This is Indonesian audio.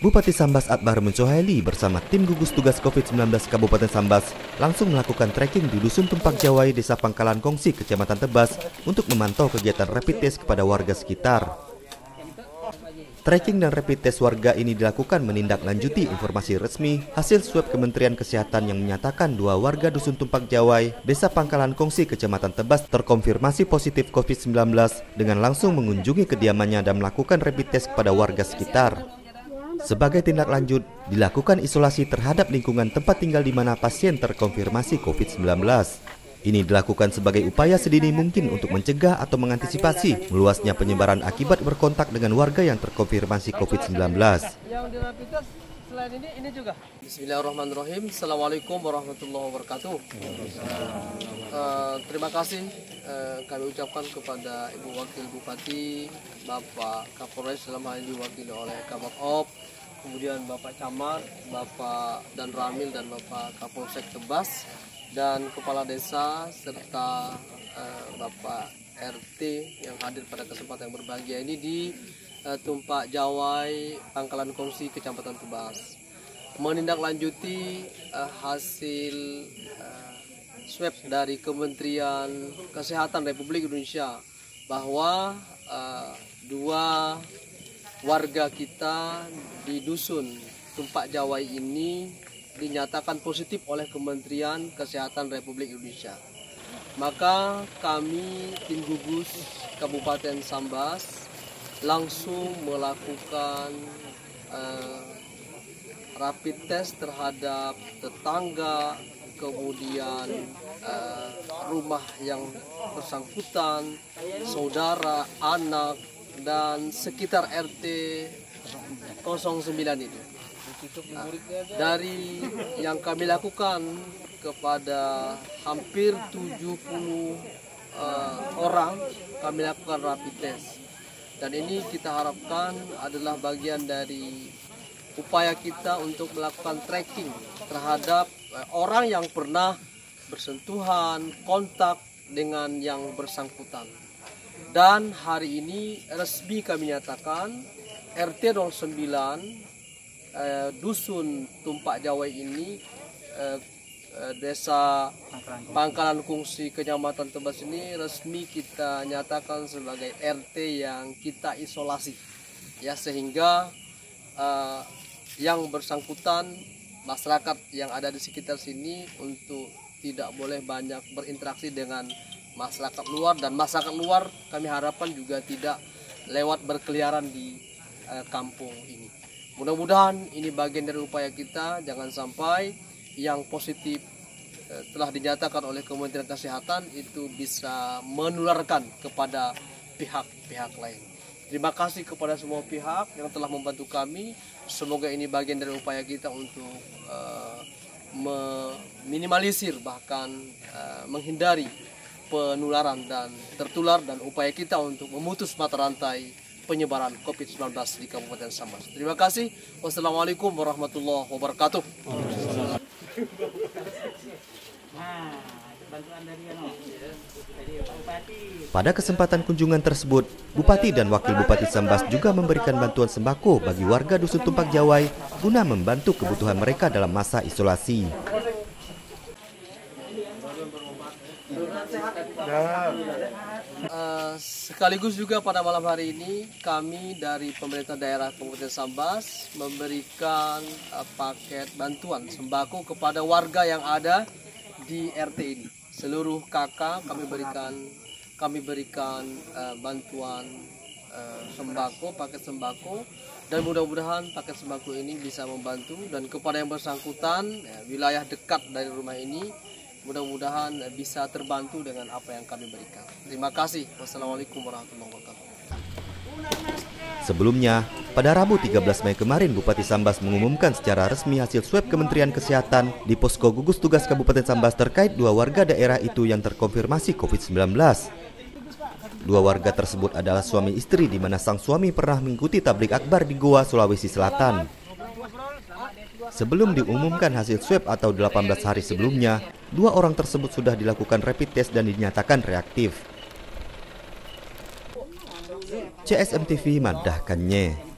Bupati Sambas Atbar Muncohaili bersama tim gugus tugas COVID-19 Kabupaten Sambas langsung melakukan trekking di Dusun Tumpak Jawai, Desa Pangkalan Kongsi, Kecamatan Tebas untuk memantau kegiatan rapid test kepada warga sekitar. Trekking dan rapid test warga ini dilakukan menindaklanjuti informasi resmi hasil swab Kementerian Kesehatan yang menyatakan 2 warga Dusun Tumpak Jawai, Desa Pangkalan Kongsi, Kecamatan Tebas terkonfirmasi positif COVID-19 dengan langsung mengunjungi kediamannya dan melakukan rapid test kepada warga sekitar. Sebagai tindak lanjut, dilakukan isolasi terhadap lingkungan tempat tinggal di mana pasien terkonfirmasi COVID-19. Ini dilakukan sebagai upaya sedini mungkin untuk mencegah atau mengantisipasi meluasnya penyebaran akibat berkontak dengan warga yang terkonfirmasi COVID-19. Yang di rapid test selain ini juga. Bismillahirrahmanirrahim. Assalamualaikum warahmatullahi wabarakatuh. Terima kasih kami ucapkan kepada Ibu Wakil Bupati, Bapak Kapolres dalam hal ini diwakili oleh Kabak Op, kemudian Bapak Camat, Bapak Dan Ramil dan Bapak Kapolsek Tebas, dan Kepala Desa serta Bapak RT yang hadir pada kesempatan yang berbahagia ini di Tumpak Jawai, Pangkalan Kongsi, Kecamatan Tebas. Menindaklanjuti hasil swab dari Kementerian Kesehatan Republik Indonesia bahwa 2 warga kita di Dusun Tumpak Jawai ini dinyatakan positif oleh Kementerian Kesehatan Republik Indonesia. Maka kami tim gugus Kabupaten Sambas langsung melakukan rapid test terhadap tetangga, kemudian rumah yang bersangkutan, saudara, anak, dan sekitar RT 09 itu. Dari yang kami lakukan kepada hampir 70 orang kami lakukan rapid test, dan ini kita harapkan adalah bagian dari upaya kita untuk melakukan tracking terhadap orang yang pernah bersentuhan, kontak dengan yang bersangkutan. Dan hari ini resmi kami nyatakan RT 09 Dusun Tumpak Jawai ini, Desa Pangkalan Kongsi, Kecamatan Tebas ini resmi kita nyatakan sebagai RT yang kita isolasi, ya, sehingga yang bersangkutan, masyarakat yang ada di sekitar sini untuk tidak boleh banyak berinteraksi dengan masyarakat luar, dan masyarakat luar kami harapkan juga tidak lewat berkeliaran di kampung ini. Mudah-mudahan ini bagian dari upaya kita, jangan sampai yang positif telah dinyatakan oleh Kementerian Kesehatan itu bisa menularkan kepada pihak-pihak lain. Terima kasih kepada semua pihak yang telah membantu kami. Semoga ini bagian dari upaya kita untuk meminimalisir bahkan menghindari penularan dan tertular, dan upaya kita untuk memutus mata rantai penyebaran COVID-19 di Kabupaten Sambas. Terima kasih. Wassalamualaikum warahmatullahi wabarakatuh. Pada kesempatan kunjungan tersebut, Bupati dan Wakil Bupati Sambas juga memberikan bantuan sembako bagi warga Dusun Tumpak Jawai guna membantu kebutuhan mereka dalam masa isolasi. Sekaligus juga pada malam hari ini kami dari pemerintah daerah Kabupaten Sambas memberikan paket bantuan sembako kepada warga yang ada di RT ini. Seluruh kakak kami berikan bantuan sembako, paket sembako, dan mudah-mudahan paket sembako ini bisa membantu, dan kepada yang bersangkutan wilayah dekat dari rumah ini mudah-mudahan bisa terbantu dengan apa yang kami berikan. Terima kasih. Wassalamualaikum warahmatullahi wabarakatuh. Sebelumnya, pada Rabu 13 Mei kemarin, Bupati Sambas mengumumkan secara resmi hasil swab Kementerian Kesehatan di Posko Gugus Tugas Kabupaten Sambas terkait 2 warga daerah itu yang terkonfirmasi COVID-19. 2 warga tersebut adalah suami istri, di mana sang suami pernah mengikuti tablik akbar di Goa, Sulawesi Selatan. Sebelum diumumkan hasil swab atau 18 hari sebelumnya, 2 orang tersebut sudah dilakukan rapid test dan dinyatakan reaktif. CSM TV madahkannya.